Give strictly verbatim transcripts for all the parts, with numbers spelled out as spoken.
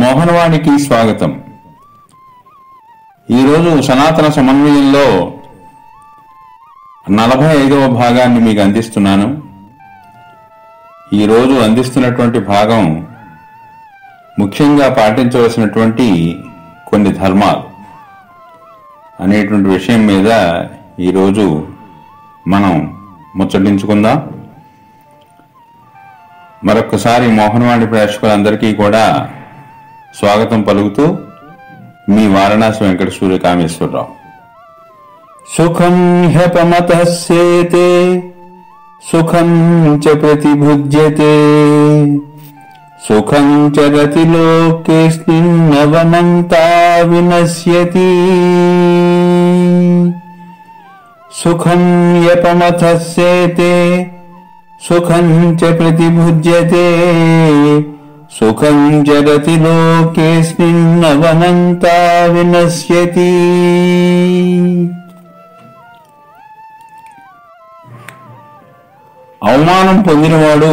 మోహనవాణికి స్వాగతం. ఈరోజు సనాతన సమన్వయంలో నలభై ఐదవ భాగాన్ని మీకు అందిస్తున్నాను. ఈరోజు అందిస్తున్నటువంటి భాగం ముఖ్యంగా పాటించవలసినటువంటి కొన్ని ధర్మాలు అనేటువంటి విషయం మీద ఈరోజు మనం ముచ్చటించుకుందాం. మరొకసారి మోహనవాణి ప్రేక్షకులందరికీ కూడా స్వాగతం పలుకుతూ మీ వారణాసి వెంకట సూర్య కామేశ్వరరావు. సుఖం హ్యపమతః సేతే సుఖం చ ప్రతిభుజ్యతే సుఖం చ రతిలోకేస్మిన్ నవనంతా వినశ్యతి. సుఖం హ్యపమతః సేతే సుఖం చ ప్రతిభుజ్యతే సుఖం జగతి లోకేస్మిన్ నవనంతా వినశ్యతి. అవమానం పొందినవాడు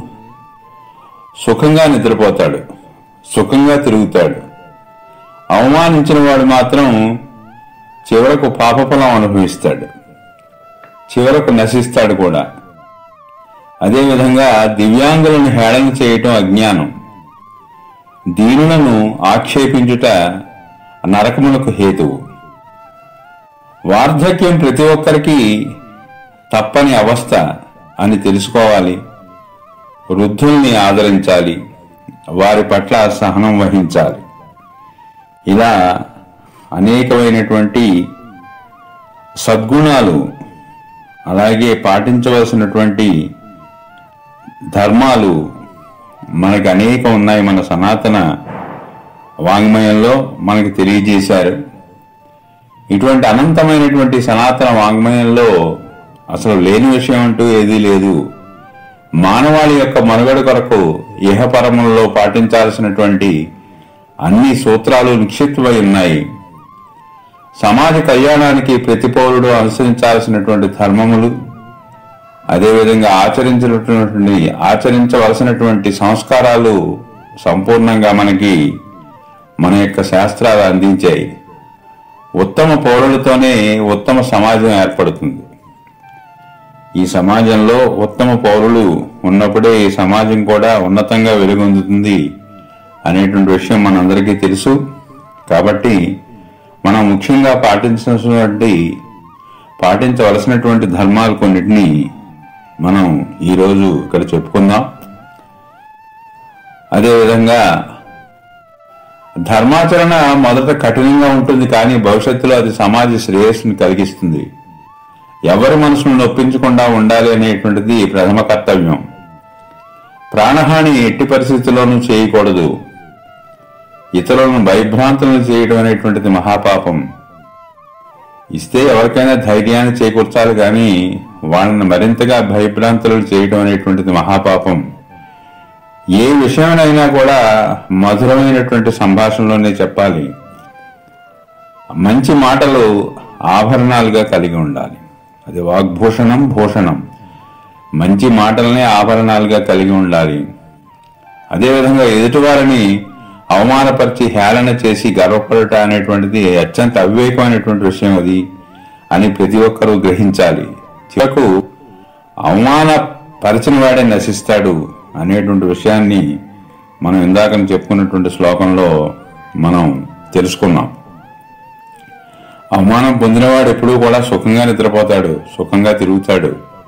సుఖంగా నిద్రపోతాడు, సుఖంగా తిరుగుతాడు. అవమానించిన వాడు మాత్రం చివరకు పాపఫలం అనుభవిస్తాడు, చివరకు నశిస్తాడు కూడా. అదేవిధంగా దివ్యాంగులను హేళన చేయటం అజ్ఞానం, దీనులను ఆక్షేపించుట నరకములకు హేతువు. వార్ధక్యం ప్రతి ఒక్కరికి తప్పని అవస్థ అని తెలుసుకోవాలి. వృద్ధుల్ని ఆదరించాలి, వారి పట్ల సహనం వహించాలి. ఇలా అనేకమైనటువంటి సద్గుణాలు, అలాగే పాటించవలసినటువంటి ధర్మాలు మనకు అనేకం ఉన్నాయి. మన సనాతన వాంగ్మయంలో మనకు తెలియజేశారు. ఇటువంటి అనంతమైనటువంటి సనాతన వాంగ్మయంలో అసలు లేని విషయం అంటూ ఏదీ లేదు. మానవాళి యొక్క మనుగడ కొరకు ఇహపరములలో పాటించాల్సినటువంటి అన్ని సూత్రాలు నిక్షిప్తమై ఉన్నాయి. సమాజ కళ్యాణానికి ప్రతి పౌరుడు అనుసరించాల్సినటువంటి ధర్మములు, అదేవిధంగా ఆచరించినటువంటి ఆచరించవలసినటువంటి సంస్కారాలు సంపూర్ణంగా మనకి మన యొక్క శాస్త్రాలు అందించాయి. ఉత్తమ పౌరులతోనే ఉత్తమ సమాజం ఏర్పడుతుంది. ఈ సమాజంలో ఉత్తమ పౌరులు ఉన్నప్పుడే ఈ సమాజం కూడా ఉన్నతంగా వెలుగొందుతుంది అనేటువంటి విషయం మనందరికీ తెలుసు. కాబట్టి మనం ముఖ్యంగా పాటించినటువంటి పాటించవలసినటువంటి ధర్మాలు కొన్నిటిని మనం ఈరోజు ఇక్కడ చెప్పుకుందాం. అదేవిధంగా ధర్మాచరణ మొదట కఠినంగా ఉంటుంది, కానీ భవిష్యత్తులో అది సమాజ శ్రేయస్సును కలిగిస్తుంది. ఎవరి మనసును నొప్పించకుండా ఉండాలి అనేటువంటిది ప్రథమ కర్తవ్యం. ప్రాణహాని ఎట్టి పరిస్థితుల్లోనూ చేయకూడదు. ఇతరులను భయభ్రాంతులను చేయడం అనేటువంటిది మహాపాపం. ఇస్తే ఎవరికైనా ధైర్యాన్ని చేకూర్చాలి, కానీ వాళ్ళని మరింతగా భయభ్రాంతులు చేయడం అనేటువంటిది మహాపాపం. ఏ విషయమైనా కూడా మధురమైనటువంటి సంభాషణలోనే చెప్పాలి. మంచి మాటలు ఆభరణాలుగా కలిగి ఉండాలి. అది వాగ్భూషణం భూషణం. మంచి మాటలనే ఆభరణాలుగా కలిగి ఉండాలి. అదేవిధంగా ఎదుటివారిని అవమానపరిచి హేళన చేసి గర్వపడట అనేటువంటిది అత్యంత అవివేకమైనటువంటి విషయం అది అని ప్రతి ఒక్కరూ గ్రహించాలి. చివరకు అవమానపరిచిన వాడే నశిస్తాడు అనేటువంటి విషయాన్ని మనం ఇందాక చెప్పుకున్నటువంటి శ్లోకంలో మనం తెలుసుకున్నాం. అవమానం పొందినవాడు ఎప్పుడూ కూడా సుఖంగా నిద్రపోతాడు, సుఖంగా తిరుగుతాడు.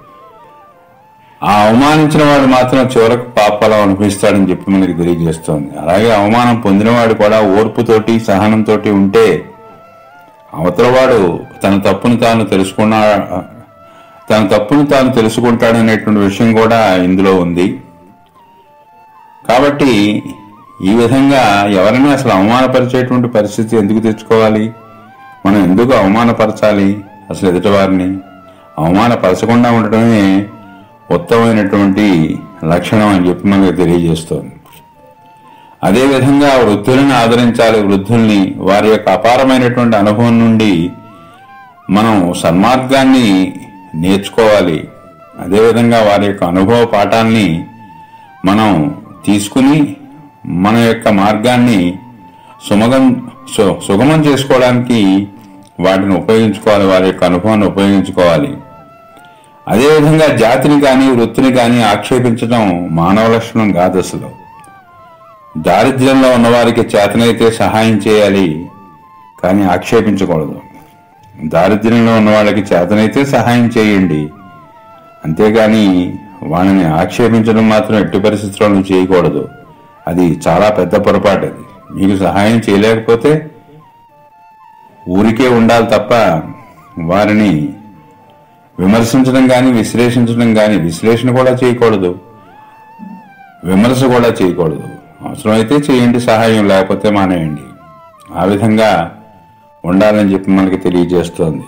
ఆ అవమానించిన వాడు మాత్రం చివరకు పాపఫలం అనుభవిస్తాడని చెప్పి మనకి తెలియజేస్తోంది. అలాగే అవమానం పొందినవాడు కూడా ఓర్పుతోటి సహనంతో ఉంటే అవతలవాడు తన తప్పును తాను తెలుసుకున్నా తన తప్పును తాను తెలుసుకుంటాడనేటువంటి విషయం కూడా ఇందులో ఉంది. కాబట్టి ఈ విధంగా ఎవరైనా అసలు అవమానపరిచేటువంటి పరిస్థితి ఎందుకు తెచ్చుకోవాలి? మనం ఎందుకు అవమానపరచాలి? అసలు ఎదుటివారిని అవమానపరచకుండా ఉండటమే ఉత్తమమైనటువంటి లక్షణం అని చెప్పి మనకు తెలియజేస్తోంది. అదేవిధంగా వృద్ధులను ఆదరించాలి. వృద్ధుల్ని వారి యొక్క అపారమైనటువంటి అనుభవం నుండి మనం సన్మార్గాన్ని నేర్చుకోవాలి. అదేవిధంగా వారి యొక్క అనుభవ పాఠాన్ని మనం తీసుకుని మన యొక్క మార్గాన్ని సుమగం సు- సుగమం చేసుకోవడానికి వాటిని ఉపయోగించుకోవాలి, వారి యొక్క అనుభవాన్ని ఉపయోగించుకోవాలి. అదేవిధంగా జాతిని కానీ వృత్తిని కానీ ఆక్షేపించడం మానవ లక్షణం కాదు. అసలు దారిద్ర్యంలో ఉన్నవారికి చేతనైతే సహాయం చేయాలి, కానీ ఆక్షేపించకూడదు. దారిద్ర్యంలో ఉన్న వాళ్ళకి చేతనైతే సహాయం చేయండి, అంతేగాని వాళ్ళని ఆక్షేపించడం మాత్రం ఎట్టి పరిస్థితుల్లో చేయకూడదు. అది చాలా పెద్ద పొరపాటు. అది మీకు సహాయం చేయలేకపోతే ఊరికే ఉండాలి తప్ప వారిని విమర్శించడం కానీ విశ్లేషించడం కానీ, విశ్లేషణ కూడా చేయకూడదు, విమర్శ కూడా చేయకూడదు. అవసరమైతే చేయండి సహాయం, లేకపోతే మానేయండి. ఆ విధంగా ఉండాలని చెప్పి మనకి తెలియజేస్తోంది.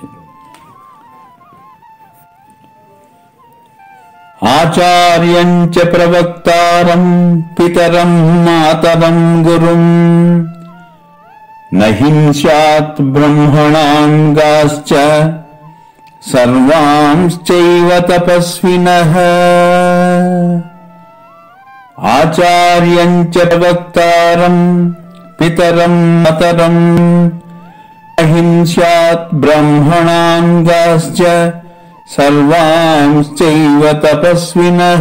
ఆచార్యం చ ప్రవక్తారం పితరం మాతరం గురుం నహింసాత్ బ్రహ్మణాంగాశ్చ సర్వాంశ్చైవ తపస్వినః. ఆచార్యం చ ప్రవక్తారం పితరం మాతరం అహింసాత్ బ్రహ్మణాంగాశ్చ సర్వాంశ్చైవ తపస్వినః.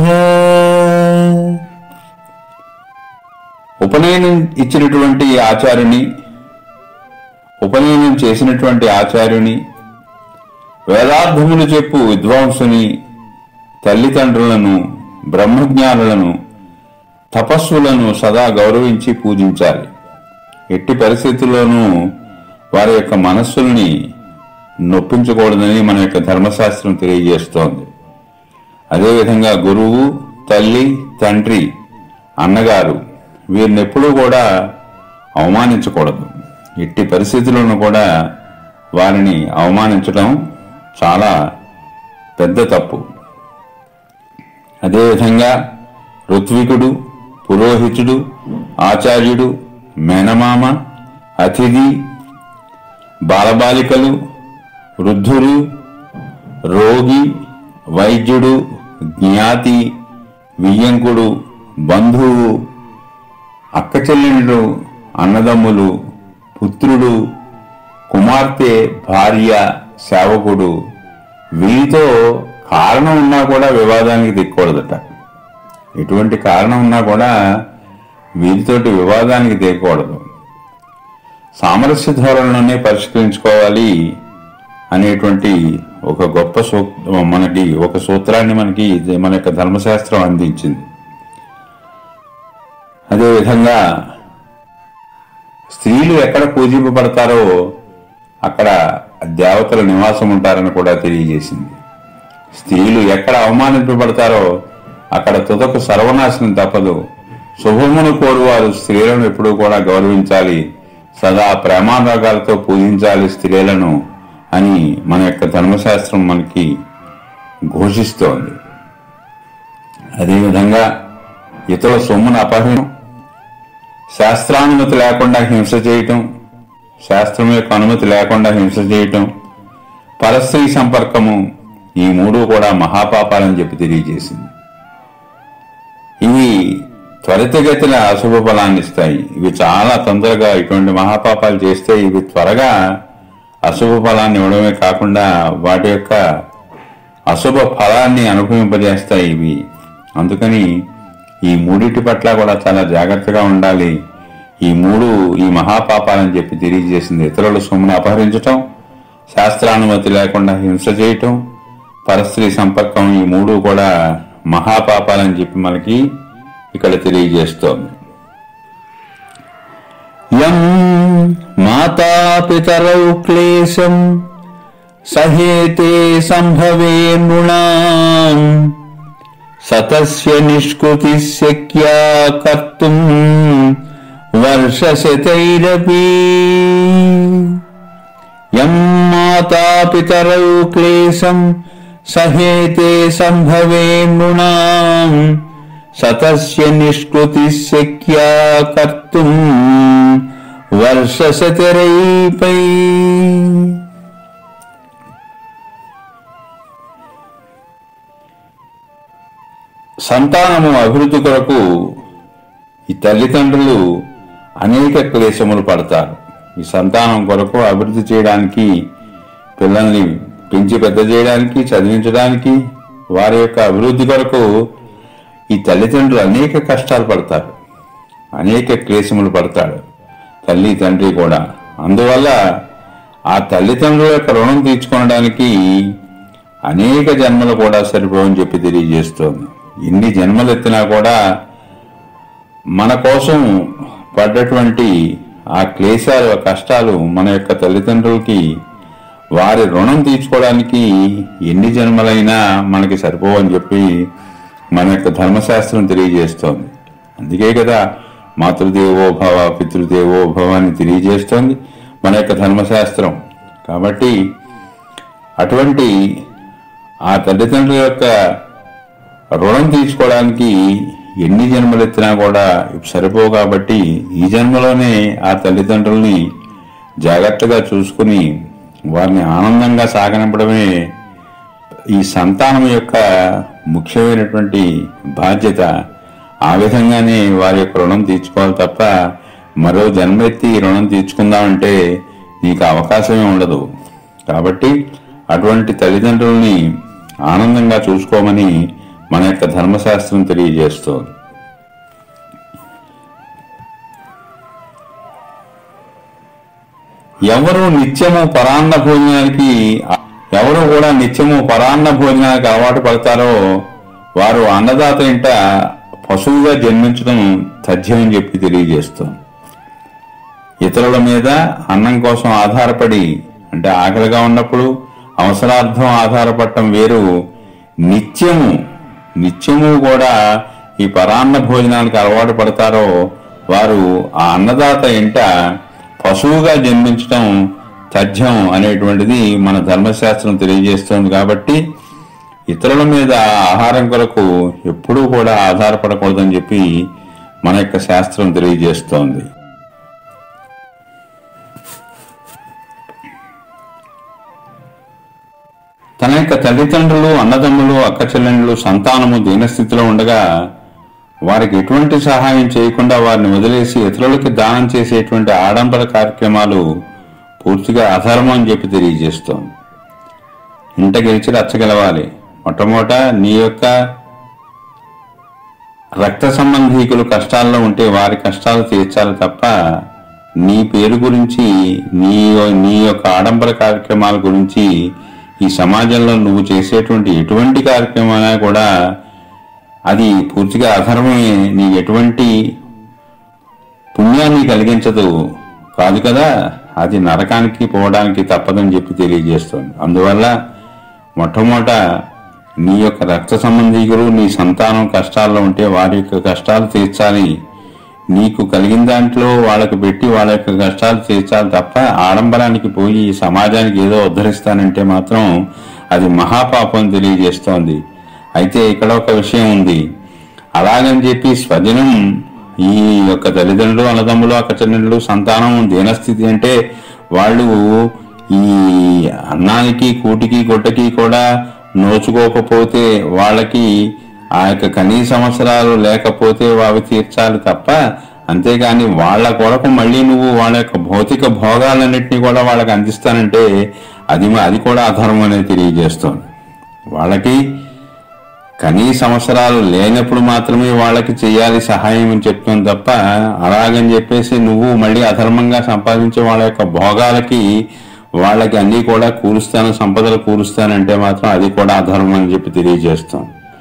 ఉపనయనం ఇచ్చినటువంటి ఆచార్యుని, ఉపనయనం చేసినటువంటి ఆచార్యుని, వేదార్థములు చెప్పు విద్వాంసుని, తల్లిదండ్రులను, బ్రహ్మజ్ఞానులను, తపస్సులను సదా గౌరవించి పూజించాలి. ఎట్టి పరిస్థితుల్లోనూ వారి యొక్క మనస్సుల్ని నొప్పించకూడదని మన యొక్క ధర్మశాస్త్రం తెలియజేస్తోంది. అదేవిధంగా గురువు, తల్లి, తండ్రి, అన్నగారు వీరిని ఎప్పుడూ కూడా అవమానించకూడదు. ఎట్టి పరిస్థితుల్లోనూ కూడా వారిని అవమానించడం చాలా పెద్ద తప్పు. అదేవిధంగా ఋత్వికుడు, పురోహితుడు, ఆచార్యుడు, మేనమామ, అతిథి, బాలబాలికలు, వృద్ధుడు, రోగి, వైద్యుడు, జ్ఞాతి, వియ్యంకుడు, బంధువు, అక్కచెల్లెళ్ళు, అన్నదమ్ములు, పుత్రుడు, కుమార్తె, భార్య, సేవకుడు వీరితో కారణం ఉన్నా కూడా వివాదానికి దిక్కకూడదట. ఎటువంటి కారణం ఉన్నా కూడా వీరితోటి వివాదానికి దిగకూడదు. సామరస్య ధోరణిలోనే పరిష్కరించుకోవాలి అనేటువంటి ఒక గొప్ప సూ మనకి ఒక సూత్రాన్ని మనకి మన యొక్క ధర్మశాస్త్రం అందించింది. అదేవిధంగా స్త్రీలు ఎక్కడ పూజింపబడతారో అక్కడ దేవతల నివాసం ఉంటారని కూడా తెలియజేసింది. స్త్రీలు ఎక్కడ అవమానింపబడతారో అక్కడ తుదకు సర్వనాశనం తప్పదు. శుభమును కోరువారు స్త్రీలను ఎప్పుడూ కూడా గౌరవించాలి, సదా ప్రేమానురాగాలతో పూజించాలి స్త్రీలను అని మన యొక్క ధర్మశాస్త్రం మనకి ఘోషిస్తోంది. అదేవిధంగా ఇతరుల సొమ్మును అపహరించడం, శాస్త్రానుమతి లేకుండా హింస చేయటం, శాస్త్రం యొక్క అనుమతి లేకుండా హింస చేయటం, పరస్త్రీ సంపర్కము, ఈ మూడు కూడా మహాపాపాలని చెప్పి తెలియజేసింది. ఇవి త్వరితగతిన అశుభ ఫలాన్ని ఇస్తాయి. ఇవి చాలా తొందరగా ఇటువంటి మహాపాపాలు చేస్తే ఇవి త్వరగా అశుభ ఫలాన్ని ఇవ్వడమే కాకుండా వాటి యొక్క అశుభ ఫలాన్ని అనుభవింపజేస్తాయి ఇవి. అందుకని ఈ మూడిటి పట్ల కూడా చాలా జాగ్రత్తగా ఉండాలి. ఈ మూడు ఈ మహాపాపాలని చెప్పి తెలియజేసింది. ఇతరుల సొమ్మును అపహరించటం, శాస్త్రానుమతి లేకుండా హింస చేయటం, పరస్త్రీ సంపర్కం, ఈ మూడు కూడా మహాపాపాలని చెప్పి మనకి ఇక్కడ తెలియజేస్తోంది. యం మాతాపితరౌ క్లేశం సహేతే సంభవే నృణాం సతస్య నిష్కృతి శక్యా కర్తుం వర్షశతైరపి. యం మాతాపితరౌ క్లేశం సహేతే సంభవే నృణాం సతస్య నిష్కృతి శక్యా కర్తుం వర్షశతైరపి. సంతానము అభివృద్ధి కొరకు ఈ తల్లిదండ్రులు అనేక క్లేశములు పడతారు. ఈ సంతానం కొరకు అభివృద్ధి చేయడానికి, పిల్లల్ని పెంచి పెద్ద చేయడానికి, చదివించడానికి, వారి యొక్క అభివృద్ధి కొరకు ఈ తల్లిదండ్రులు అనేక కష్టాలు పడతారు, అనేక క్లేశములు పడతాడు తల్లి తండ్రి కూడా. అందువల్ల ఆ తల్లిదండ్రుల యొక్క రుణం తీర్చుకోవడానికి అనేక జన్మలు కూడా సరిపోవని చెప్పి తెలియజేస్తోంది. ఎన్ని జన్మలు ఎత్తినా కూడా మన కోసం పడ్డటువంటి ఆ క్లేశాలు, ఆ కష్టాలు మన యొక్క తల్లిదండ్రులకి వారి రుణం తీర్చుకోవడానికి ఎన్ని జన్మలైనా మనకి సరిపోవని చెప్పి మన యొక్క ధర్మశాస్త్రం తెలియజేస్తోంది. అందుకే కదా మాతృదేవో భవ పితృదేవో భవ అని తెలియజేస్తోంది మన యొక్క ధర్మశాస్త్రం. కాబట్టి అటువంటి ఆ తల్లిదండ్రుల యొక్క రుణం తీర్చుకోవడానికి ఎన్ని జన్మలు ఎత్తినా కూడా సరిపోవు. కాబట్టి ఈ జన్మలోనే ఆ తల్లిదండ్రుల్ని జాగ్రత్తగా చూసుకుని వారిని ఆనందంగా సాగనింపడమే ఈ సంతానం యొక్క ముఖ్యమైనటువంటి బాధ్యత. ఆ విధంగానే వారి యొక్క రుణం తీర్చుకోవాలి తప్ప మరో జన్మెత్తి రుణం తీర్చుకుందామంటే నీకు అవకాశమే ఉండదు. కాబట్టి అటువంటి తల్లిదండ్రుల్ని ఆనందంగా చూసుకోమని మన యొక్క ధర్మశాస్త్రం తెలియజేస్తోంది. ఎవరు నిత్యము పరాన్న భోజనానికి ఎవరు కూడా నిత్యము పరాన్న భోజనానికి అలవాటు పడతారో వారు అన్నదాత ఇంట పశువుగా జన్మించడం తథ్యమని చెప్పి తెలియజేస్తోంది. ఇతరుల మీద అన్నం కోసం ఆధారపడి, అంటే ఆకలిగా ఉన్నప్పుడు అవసరార్థం ఆధారపడటం వేరు, నిత్యము నిత్యము కూడా ఈ పరాన్న భోజనానికి అలవాటు పడతారో వారు ఆ అన్నదాత ఇంట పశువుగా జన్మించడం తథ్యం అనేటువంటిది మన ధర్మశాస్త్రం తెలియజేస్తోంది. కాబట్టి ఇతరుల మీద ఆహారం కొరకు ఎప్పుడూ కూడా ఆధారపడకూడదని చెప్పి మన యొక్క శాస్త్రం తెలియజేస్తోంది. తన యొక్క తల్లిదండ్రులు, అన్నదమ్ములు, అక్క చెల్లెండ్లు, సంతానము దీనస్థితిలో ఉండగా వారికి ఎటువంటి సహాయం చేయకుండా వారిని వదిలేసి ఇతరులకి దానం చేసేటువంటి ఆడంబర కార్యక్రమాలు పూర్తిగా అధర్మం అని చెప్పి తెలియజేస్తోంది. ఇంట గెలిచి రచ్చగలవాలి. మొట్టమొదట నీ యొక్క రక్త సంబంధీకులు కష్టాల్లో ఉంటే వారి కష్టాలు తీర్చాలి తప్ప నీ పేరు గురించి, నీ నీ యొక్క ఆడంబర కార్యక్రమాల గురించి ఈ సమాజంలో నువ్వు చేసేటువంటి ఎటువంటి కార్యక్రమైనా కూడా అది పూర్తిగా అధర్మమే. నీ ఎటువంటి పుణ్యాన్ని కలిగించదు కాదు కదా, అది నరకానికి పోవడానికి తప్పదని చెప్పి తెలియజేస్తుంది. అందువల్ల మొట్టమొదట నీ యొక్క రక్త సంబంధీకులు, నీ సంతానం కష్టాల్లో ఉంటే వారి యొక్క కష్టాలు తీర్చాలి. నీకు కలిగిన దాంట్లో వాళ్ళకు పెట్టి వాళ్ళ యొక్క కష్టాలు తీర్చాలి తప్ప ఆడంబరానికి పోయి సమాజానికి ఏదో ఉద్ధరిస్తానంటే మాత్రం అది మహాపాపం తెలియజేస్తోంది. అయితే ఇక్కడ ఒక విషయం ఉంది. అలాగని చెప్పి స్వజనం ఈ యొక్క తల్లిదండ్రులు, అన్నదమ్ములు, అక్కచెల్లెళ్ళు, సంతానం దీనస్థితి అంటే వాళ్ళు ఈ అన్నానికి, కూటికి, గుడ్డకి కూడా నోచుకోకపోతే వాళ్ళకి ఆ యొక్క కనీస అవసరాలు లేకపోతే అవి తీర్చాలి తప్ప, అంతేగాని వాళ్ళ కొరకు మళ్ళీ నువ్వు వాళ్ళ యొక్క భౌతిక భోగాలన్నింటినీ కూడా వాళ్ళకి అందిస్తానంటే అది అది కూడా అధర్మం అనేది తెలియజేస్తోంది. వాళ్ళకి కనీస అవసరాలు లేనప్పుడు మాత్రమే వాళ్ళకి చేయాలి సహాయం అని చెప్తుంది తప్ప, అలాగని చెప్పేసి నువ్వు మళ్ళీ అధర్మంగా సంపాదించే వాళ్ళ యొక్క భోగాలకి వాళ్ళకి అన్నీ కూడా కూరుస్తాను, సంపదలు కూరుస్తానంటే మాత్రం అది కూడా అధర్మం అని చెప్పి తెలియజేస్తాం.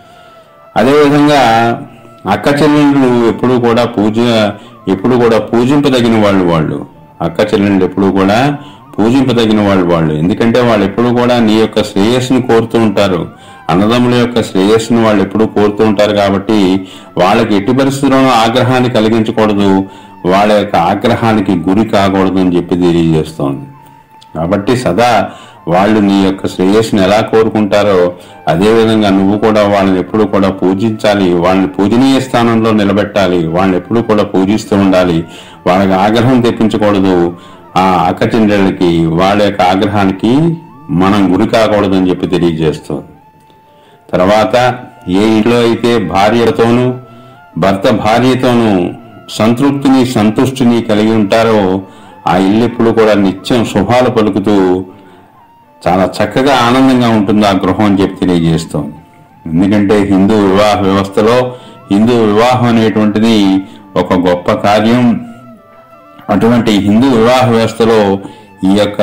అదేవిధంగా అక్క చెల్లెళ్ళు ఎప్పుడు కూడా పూజ ఎప్పుడు కూడా పూజింపదగిన వాళ్ళు వాళ్ళు అక్క చెల్లెళ్ళు ఎప్పుడు కూడా పూజింపదగిన వాళ్ళు వాళ్ళు ఎందుకంటే వాళ్ళు ఎప్పుడు కూడా నీ యొక్క శ్రేయస్సును కోరుతూ ఉంటారు. అన్నదమ్ముల యొక్క శ్రేయస్సును వాళ్ళు ఎప్పుడూ కోరుతూ ఉంటారు. కాబట్టి వాళ్ళకి ఎట్టి పరిస్థితుల్లోనూ ఆగ్రహాన్ని కలిగించకూడదు, వాళ్ళ యొక్క ఆగ్రహానికి గురి కాకూడదు అని చెప్పి తెలియజేస్తోంది. కాబట్టి సదా వాళ్ళు నీ యొక్క శ్రేయస్సును ఎలా కోరుకుంటారో అదేవిధంగా నువ్వు కూడా వాళ్ళని ఎప్పుడు కూడా పూజించాలి, వాళ్ళని పూజనీయ స్థానంలో నిలబెట్టాలి, వాళ్ళని ఎప్పుడు కూడా పూజిస్తూ ఉండాలి. వాళ్ళకి ఆగ్రహం తెప్పించకూడదు. ఆ అక్క చెల్లెళ్ళకి వాళ్ళ యొక్క ఆగ్రహానికి మనం గురి కాకూడదని చెప్పి తెలియజేస్తుంది. తర్వాత ఏ ఇంట్లో అయితే భార్యతోనూ భర్త భార్యతోనూ సంతృప్తిని సంతుష్టిని కలిగి ఉంటారో ఆ ఇల్లు ఎప్పుడు కూడా నిత్యం శుభాలు పలుకుతూ చాలా చక్కగా ఆనందంగా ఉంటుంది ఆ గృహం అని చెప్పి తెలియజేస్తోంది. ఎందుకంటే హిందూ వివాహ వ్యవస్థలో హిందూ వివాహం అనేటువంటిది ఒక గొప్ప కార్యం. అటువంటి హిందూ వివాహ వ్యవస్థలో ఈ యొక్క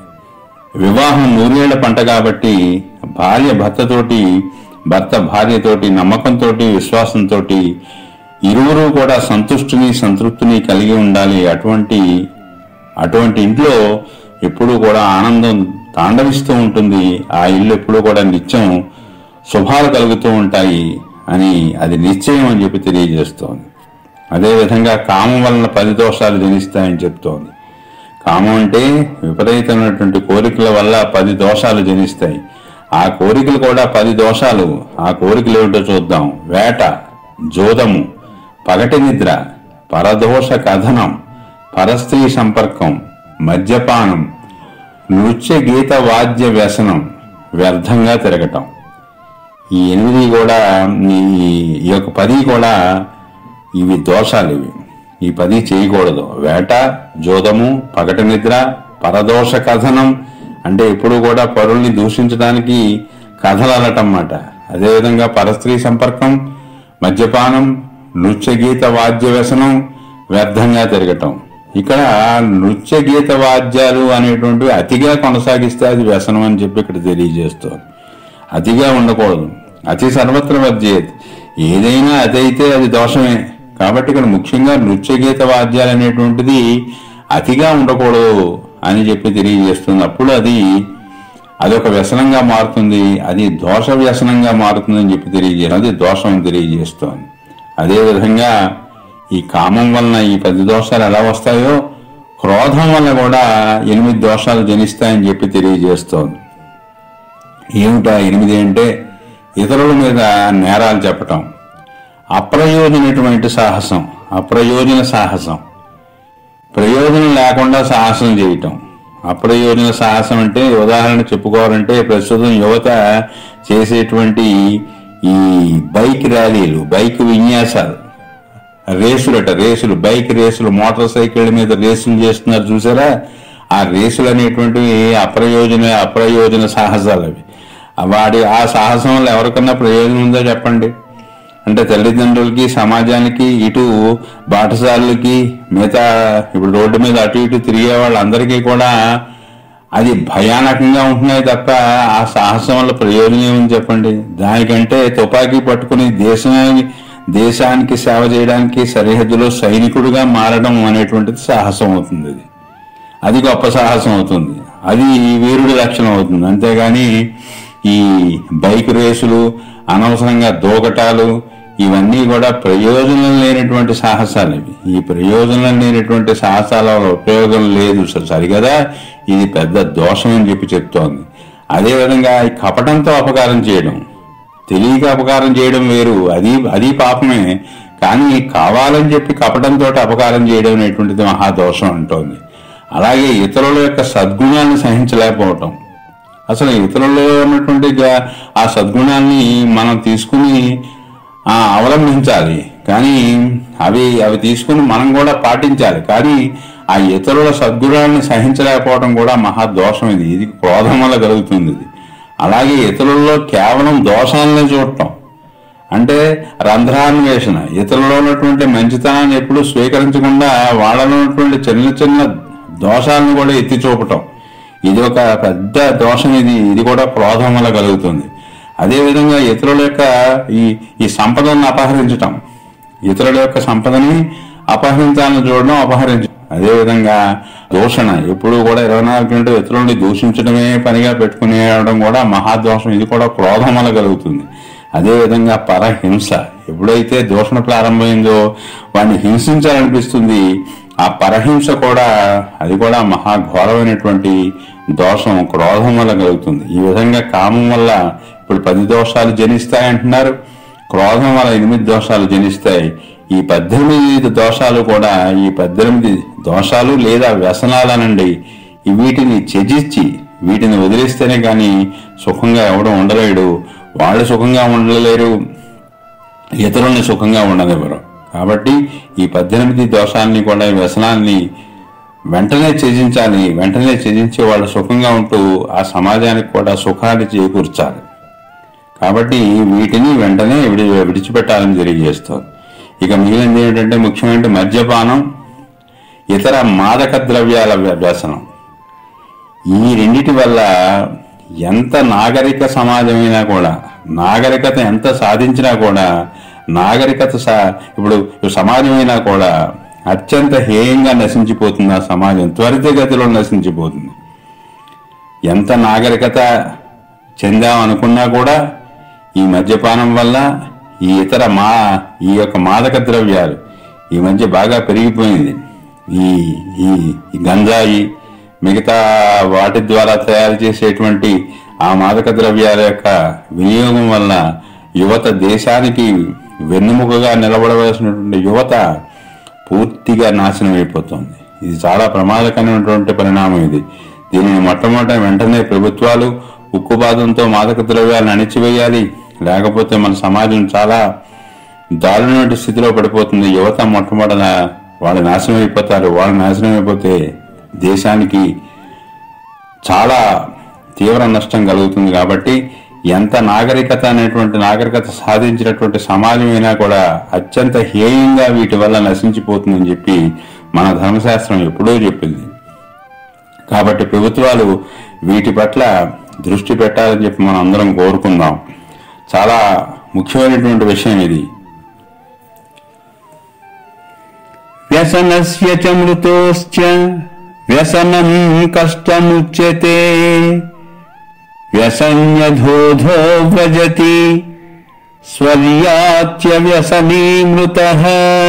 వివాహం నూరేళ్ల పంట కాబట్టి భార్య భర్తతోటి, భర్త భార్యతోటి నమ్మకంతో, విశ్వాసంతో ఇరువురు కూడా సంతుష్టిని సంతృప్తిని కలిగి ఉండాలి. అటువంటి అటువంటి ఇంట్లో ఎప్పుడూ కూడా ఆనందం తాండవిస్తూ ఉంటుంది. ఆ ఇల్లు ఎప్పుడూ కూడా నిత్యం శుభాలు కలుగుతూ ఉంటాయి అని అది నిశ్చయం అని చెప్పి తెలియజేస్తోంది. అదేవిధంగా కామం వలన పది దోషాలు జనిస్తాయని చెప్తోంది. కామం అంటే విపరీతమైనటువంటి కోరికల వల్ల పది దోషాలు జనిస్తాయి. ఆ కోరికలు కూడా పది దోషాలు. ఆ కోరికలు ఏమిటో చూద్దాం. వేట, జోదము, పగటి నిద్ర, పరదోష కథనం, పరస్త్రీ సంపర్కం, మద్యపానం, నృత్య గీత వాద్య వ్యసనం, వ్యర్థంగా తిరగటం. ఈ ఎనిమిది కూడా ఈ యొక్క పది కూడా ఇవి దోషాలు. ఇవి ఈ పది చేయకూడదు. వేట, జోదము, పగటి నిద్ర, పరదోష కథనం అంటే ఎప్పుడు కూడా పరుల్ని దూషించడానికి కథలు అన్నమాట. అదేవిధంగా పరస్త్రీ సంపర్కం, మద్యపానం, నృత్య గీత వాద్య వ్యసనం, వ్యర్థంగా తిరగటం. ఇక్కడ నృత్య గీత వాద్యాలు అనేటువంటివి అతిగా కొనసాగిస్తే అది వ్యసనం అని చెప్పి ఇక్కడ తెలియజేస్తుంది. అతిగా ఉండకూడదు. అతి సర్వత్ర వర్జేత్. ఏదైనా అతి అయితే అది దోషమే. కాబట్టి ఇక్కడ ముఖ్యంగా నృత్య గీత వాద్యాలు అనేటువంటిది అతిగా ఉండకూడదు అని చెప్పి తెలియజేస్తుంది. అప్పుడు అది అదొక వ్యసనంగా మారుతుంది. అది దోష వ్యసనంగా మారుతుందని చెప్పి తెలియజేస్తుంది. అది దోషం అని తెలియజేస్తోంది. అదేవిధంగా ఈ కామం వలన ఈ పది దోషాలు ఎలా వస్తాయో క్రోధం వల్ల కూడా ఎనిమిది దోషాలు జనిస్తాయని చెప్పి తెలియజేస్తోంది. ఏమిటా ఎనిమిది అంటే ఇతరుల మీద నేరాలు చెప్పటం, అప్రయోజనటువంటి సాహసం, అప్రయోజన సాహసం, ప్రయోజనం లేకుండా సాహసం చేయటం. అప్రయోజన సాహసం అంటే ఉదాహరణ చెప్పుకోవాలంటే ప్రస్తుతం యువత చేసేటువంటి ఈ బైక్ ర్యాలీలు, బైక్ విన్యాసాలు, రేసులట రేసులు, బైక్ రేసులు, మోటార్ సైకిళ్ల మీద రేసులు చేస్తున్నారు చూసారా. ఆ రేసులు అనేటువంటివి అప్రయోజన అప్రయోజన సాహసాలు. అవి వాడి ఆ సాహసం వల్ల ఎవరికన్నా ప్రయోజనం ఉందో చెప్పండి. అంటే తల్లిదండ్రులకి, సమాజానికి, ఇటు బాటసారులకి, మిగతా ఇప్పుడు రోడ్డు మీద అటు ఇటు తిరిగే వాళ్ళందరికీ కూడా అది భయానకంగా ఉంటున్నాయి తప్ప ఆ సాహసం వల్ల ప్రయోజనం ఏమని చెప్పండి. దానికంటే తుపాకీ పట్టుకుని దేశానికి దేశానికి సేవ చేయడానికి సరిహద్దులో సైనికుడిగా మారడం అనేటువంటిది సాహసం అవుతుంది. అది అది గొప్ప సాహసం అవుతుంది. అది వీరుడి లక్షణం అవుతుంది. అంతేగాని ఈ బైక్ రేసులు, అనవసరంగా దూకటాలు, ఇవన్నీ కూడా ప్రయోజనం లేనటువంటి సాహసాలు. ఇవి ఈ ప్రయోజనం లేనటువంటి సాహసాల వల్ల ఉపయోగం లేదు సరిగదా. ఇది పెద్ద దోషం అని చెప్పి చెప్తోంది. అదేవిధంగా ఈ కపటంతో అపకారం చేయడం, తెలియక అపకారం చేయడం వేరు, అది అది పాపమే. కానీ కావాలని చెప్పి కపటంతో అపకారం చేయడం అనేటువంటిది మహాదోషం అంటోంది. అలాగే ఇతరుల యొక్క సద్గుణాలను సహించలేకపోవటం. అసలు ఇతరుల్లో ఉన్నటువంటి ఆ సద్గుణాన్ని మనం తీసుకుని అవలంబించాలి, కానీ అవి అవి తీసుకుని మనం కూడా పాటించాలి. కానీ ఆ ఇతరుల సద్గుణాన్ని సహించలేకపోవడం కూడా మహాదోషం. ఇది ఇది క్రోధం వల్ల కలుగుతుంది. ఇది అలాగే ఇతరుల్లో కేవలం దోషాలనే చూడటం, అంటే రంధ్రాన్వేషణ, ఇతరుల్లో ఉన్నటువంటి మంచితనాన్ని ఎప్పుడు స్వీకరించకుండా వాళ్ళలో ఉన్నటువంటి చిన్న చిన్న దోషాలను కూడా ఎత్తి చూపటం, ఇది ఒక పెద్ద దోషం. ఇది ఇది కూడా క్రోధం వల్ల కలుగుతుంది. అదేవిధంగా ఇతరుల యొక్క ఈ ఈ సంపదను అపహరించటం, ఇతరుల యొక్క సంపదని అపహరించాలని చూడడం, అపహరించడం. అదేవిధంగా దూషణ, ఎప్పుడు కూడా ఇరవై నాలుగు గంటలు ఇతరులని దూషించడమే పనిగా పెట్టుకునేయడం కూడా మహాదోషం. ఇది కూడా క్రోధం వల్ల కలుగుతుంది. అదేవిధంగా పరహింస, ఎప్పుడైతే దూషణ ప్రారంభమైందో వాడిని హింసించాలనిపిస్తుంది. ఆ పరహింస కూడా అది కూడా మహాఘోరమైనటువంటి దోషం, క్రోధం వల్ల కలుగుతుంది. ఈ విధంగా కామం వల్ల ఇప్పుడు పది దోషాలు జనిస్తాయంటున్నారు, క్రోధం వల్ల ఎనిమిది దోషాలు జనిస్తాయి. ఈ పద్దెనిమిది దోషాలు కూడా, ఈ పద్దెనిమిది దోషాలు లేదా వ్యసనాలనండి, వీటిని త్యజించి వీటిని వదిలేస్తేనే కానీ సుఖంగా ఎవడం ఉండలేడు. వాళ్ళు సుఖంగా ఉండలేరు, ఇతరుల్ని సుఖంగా ఉండనివ్వరు. కాబట్టి ఈ పద్దెనిమిది దోషాలని కూడా, ఈ వ్యసనాన్ని వెంటనే త్యజించాలి. వెంటనే త్యజించి వాళ్ళు సుఖంగా ఉంటూ ఆ సమాజానికి కూడా సుఖాన్ని చేకూర్చాలి. కాబట్టి వీటిని వెంటనే విడి విడిచిపెట్టాలని తెలియజేస్తారు. ఇక మిగిలినది ఏంటంటే ముఖ్యమైన మద్యపానం, ఇతర మాదక ద్రవ్యాల వ్యసనం. ఈ రెండిటి వల్ల ఎంత నాగరిక సమాజమైనా కూడా, నాగరికత ఎంత సాధించినా కూడా, నాగరికత ఇప్పుడు సమాజమైనా కూడా అత్యంత హేయంగా నశించిపోతుంది. ఆ సమాజం త్వరితగతిలో నశించిపోతుంది. ఎంత నాగరికత చెందామనుకున్నా కూడా ఈ మద్యపానం వల్ల, ఈ ఇతర మా ఈ యొక్క మాదక ద్రవ్యాలు ఈ మధ్య బాగా పెరిగిపోయింది. ఈ ఈ గంజాయి, మిగతా వాటి ద్వారా తయారు చేసేటువంటి ఆ మాదక ద్రవ్యాల యొక్క వినియోగం వల్ల యువత, దేశానికి వెన్నుముకగా నిలబడవలసినటువంటి యువత పూర్తిగా నాశనం అయిపోతుంది. ఇది చాలా ప్రమాదకరమైనటువంటి పరిణామం. ఇది దీనిని మొట్టమొదట వెంటనే ప్రభుత్వాలు ఉక్కుపాదంతో మాదక ద్రవ్యాలను అణిచివేయాలి. లేకపోతే మన సమాజం చాలా దారుణమైన స్థితిలో పడిపోతుంది. యువత మొట్టమొదట వాళ్ళు నాశనం అయిపోతారు. వాళ్ళు నాశనం అయిపోతే దేశానికి చాలా తీవ్ర నష్టం కలుగుతుంది. కాబట్టి ఎంత నాగరికత అనేటువంటి నాగరికత సాధించినటువంటి సమాజమైనా కూడా అత్యంత హేయంగా వీటి వల్ల నశించిపోతుందని చెప్పి మన ధర్మశాస్త్రం ఎప్పుడూ చెప్పింది. కాబట్టి ప్రభుత్వాలు వీటి పట్ల దృష్టి పెట్టాలని చెప్పి మనం అందరం కోరుకుందాం. చాలా ముఖ్యమైనటువంటి విషయం ఇది. వ్యసనస్య చ మృతోశ్చ వ్యసనం కష్టముచ్యతే వ్యసన్యధోధో వ్రజతి స్వర్యాచ్య వ్యసనీ మృతః.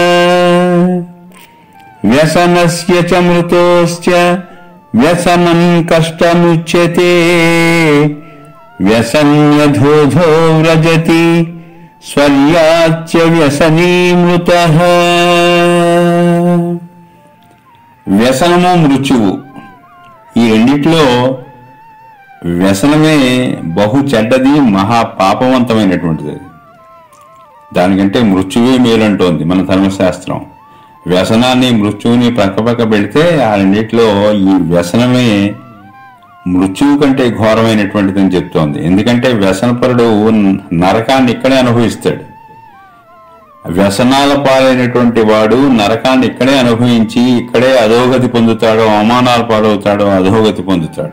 వ్యసనస్య చ మృతోశ్చ వ్యసనం కష్టముచ్యతే వ్యసన్యధోధో వ్రజతి స్వర్యాచ్య వ్యసనీ మృతః. వ్యసనము, మృత్యువు ఈ రెండిట్లో వ్యసనమే బహు చెడ్డది, మహా పాపవంతమైనటువంటిది. దానికంటే మృత్యువే మేలంటోంది మన ధర్మశాస్త్రం. వ్యసనాన్ని, మృత్యువుని పక్కపక్క పెడితే ఆ రెండిట్లో ఈ వ్యసనమే మృత్యువు కంటే ఘోరమైనటువంటిదని చెప్తోంది. ఎందుకంటే వ్యసనపరుడు నరకాన్ని ఇక్కడే అనుభవిస్తాడు. వ్యసనాల పాలైనటువంటి వాడు నరకాన్ని ఇక్కడే అనుభవించి ఇక్కడే అధోగతి పొందుతాడు, అవమానాల పాలవుతాడు, అధోగతి పొందుతాడు.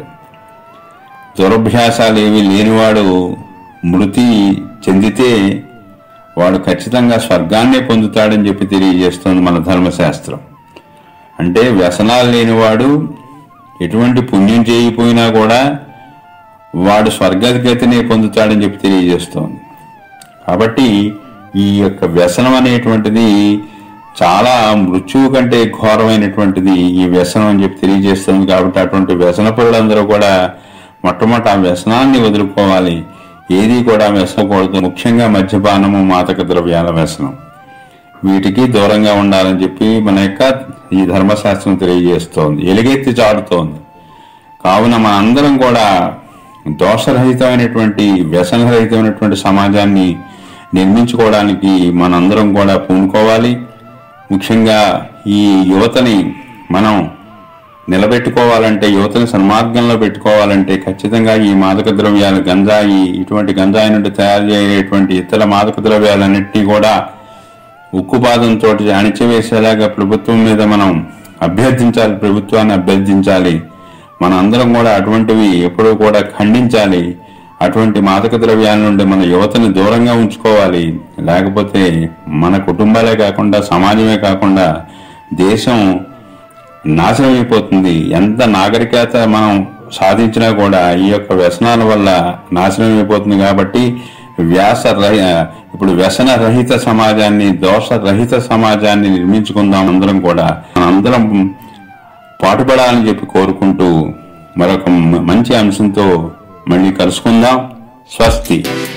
దురభ్యాసాలు ఏమీ లేనివాడు మృతి చెందితే వాడు ఖచ్చితంగా స్వర్గాన్నే పొందుతాడని చెప్పి తెలియజేస్తుంది మన ధర్మశాస్త్రం. అంటే వ్యసనాలు లేనివాడు ఎటువంటి పుణ్యం చేయకపోయినా కూడా వాడు స్వర్గగతినే పొందుతాడని చెప్పి తెలియజేస్తోంది. కాబట్టి ఈ యొక్క వ్యసనం అనేటువంటిది చాలా మృత్యువు కంటే ఘోరమైనటువంటిది ఈ వ్యసనం అని చెప్పి తెలియజేస్తుంది. కాబట్టి అటువంటి వ్యసన పరులందరూ కూడా మొట్టమొదట ఆ వ్యసనాన్ని వదులుకోవాలి. ఏది కూడా వ్యసనకూడదు. ముఖ్యంగా మద్యపానము, మాదక ద్రవ్యాల వ్యసనం, వీటికి దూరంగా ఉండాలని చెప్పి మన యొక్క ఈ ధర్మశాస్త్రం తెలియజేస్తోంది, ఎలుగెత్తి చాటుతోంది. కావున మన అందరం కూడా దోషరహితమైనటువంటి, వ్యసనరహితమైనటువంటి సమాజాన్ని నిర్మించుకోవడానికి మనందరం కూడా పూనుకోవాలి. ముఖ్యంగా ఈ యువతని మనం నిలబెట్టుకోవాలంటే, యువతని సన్మార్గంలో పెట్టుకోవాలంటే ఖచ్చితంగా ఈ మాదక ద్రవ్యాలు, గంజాయి, ఇటువంటి గంజాయి నుండి తయారు చేయటువంటి ఇతర మాదక ద్రవ్యాలన్నింటినీ కూడా ఉక్కుపాదంతో అణిచివేసేలాగా ప్రభుత్వం మీద మనం అభ్యర్థించాలి, ప్రభుత్వాన్ని అభ్యర్థించాలి. మన అందరం కూడా అటువంటివి ఎప్పుడూ కూడా ఖండించాలి. అటువంటి మాదక ద్రవ్యాల నుండి మన యువతని దూరంగా ఉంచుకోవాలి. లేకపోతే మన కుటుంబాలే కాకుండా, సమాజమే కాకుండా దేశం నాశనం అయిపోతుంది. ఎంత నాగరికత మనం సాధించినా కూడా ఈ యొక్క వ్యసనాల వల్ల నాశనం అయిపోతుంది. కాబట్టి వ్యాస ఇప్పుడు వ్యసన రహిత సమాజాన్ని, దోష రహిత సమాజాన్ని నిర్మించుకుందాం. అందరం కూడా అందరం పాటుపడాలని చెప్పి కోరుకుంటూ మరొక మంచి అంశంతో మళ్ళీ కలుసుకుందాం. స్వస్తి.